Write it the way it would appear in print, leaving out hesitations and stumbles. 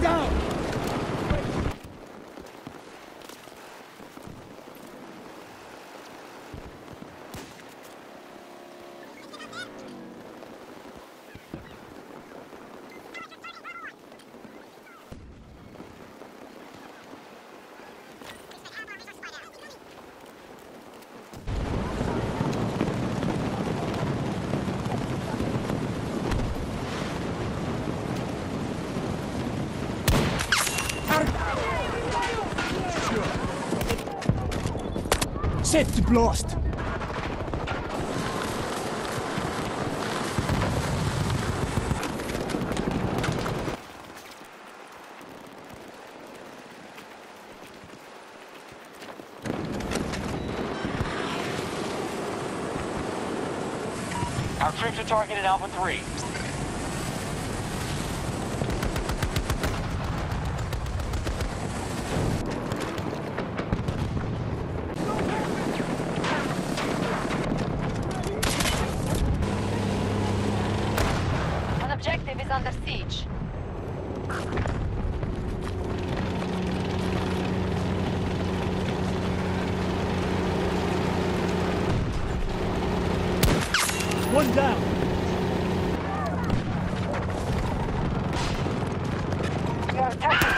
down! Set blast! Our troops are targeting Alpha 3. An objective is under siege. One down! We are attacking